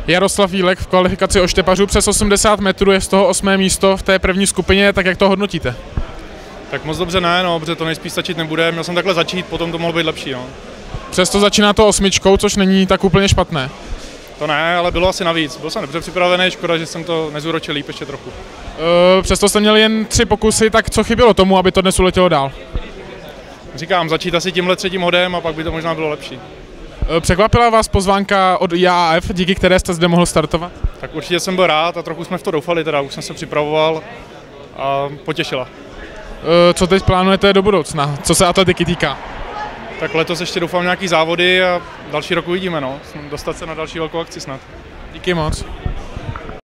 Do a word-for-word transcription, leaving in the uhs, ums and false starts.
Jaroslav Jílek v kvalifikaci oštěpařů přes osmdesát metrů, je z toho osmé místo v té první skupině, tak jak to hodnotíte? Tak moc dobře ne, no, protože to nejspíš stačit nebude, měl jsem takhle začít, potom to mohlo být lepší. No. Přesto začíná to osmičkou, což není tak úplně špatné. To ne, ale bylo asi navíc. Byl jsem dobře připravený, škoda, že jsem to nezúročil líp ještě trochu. E, přesto jste měli jen tři pokusy, tak co chybělo tomu, aby to dnes uletělo dál? Říkám, začít asi tímhle třetím hodem a pak by to možná bylo lepší. E, překvapila vás pozvánka od I A F, díky které jste zde mohl startovat? Tak určitě jsem byl rád a trochu jsme v to doufali, teda už jsem se připravoval a potěšila. E, co teď plánujete do budoucna, co se atletiky týká? Tak letos ještě doufám nějaký závody a další rok uvidíme, no. Dostat se na další velkou akci snad. Díky moc.